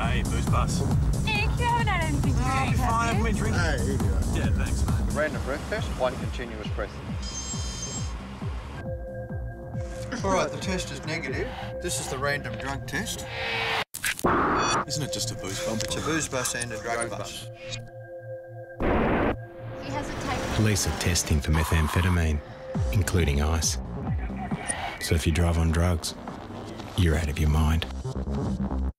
Hey, BusT. Nick, you haven't had anything to drink, Fine, I haven't been drinking. Hey, here you go. Yeah, thanks, mate. Random breath test, one continuous breath. All right, the test is negative. This is the random drunk test. Isn't it just a boost bump? It's a booze bus and a drug bus. He hasn't taken... Police are testing for methamphetamine, including ice. So if you drive on drugs, you're out of your mind.